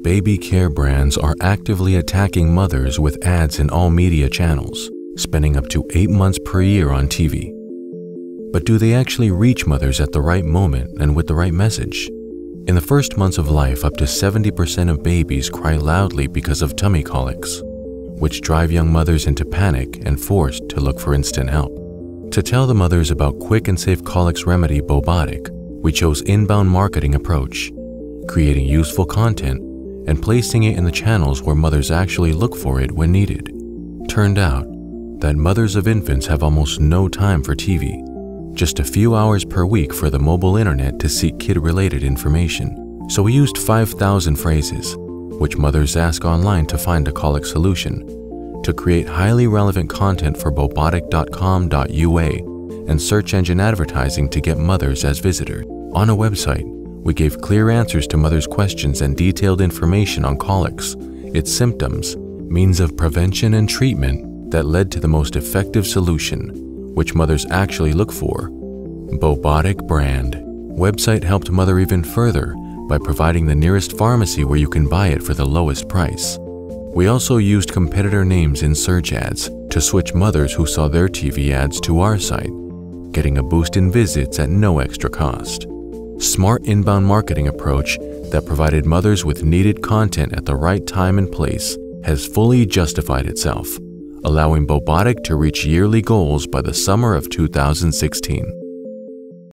baby care brands are actively attacking mothers with ads in all media channels, spending up to 8 months per year on TV. But do they actually reach mothers at the right moment and with the right message? In the first months of life, up to 70% of babies cry loudly because of tummy colics, which drive young mothers into panic and forced to look for instant help. To tell the mothers about quick and safe colics remedy Bobotic, we chose inbound marketing approach, creating useful content and placing it in the channels where mothers actually look for it when needed. Turned out that mothers of infants have almost no time for TV, just a few hours per week for the mobile internet to seek kid-related information. So we used 5,000 phrases, which mothers ask online to find a colic solution, to create highly relevant content for bobotic.com.ua and search engine advertising to get mothers as visitors. On a website, we gave clear answers to mothers' questions and detailed information on colics, its symptoms, means of prevention and treatment that led to the most effective solution, which mothers actually look for. Bobotic brand. Website helped mother even further by providing the nearest pharmacy where you can buy it for the lowest price. We also used competitor names in search ads to switch mothers who saw their TV ads to our site, getting a boost in visits at no extra cost. Smart inbound marketing approach that provided mothers with needed content at the right time and place has fully justified itself, allowing Bobotic to reach yearly goals by the summer of 2016.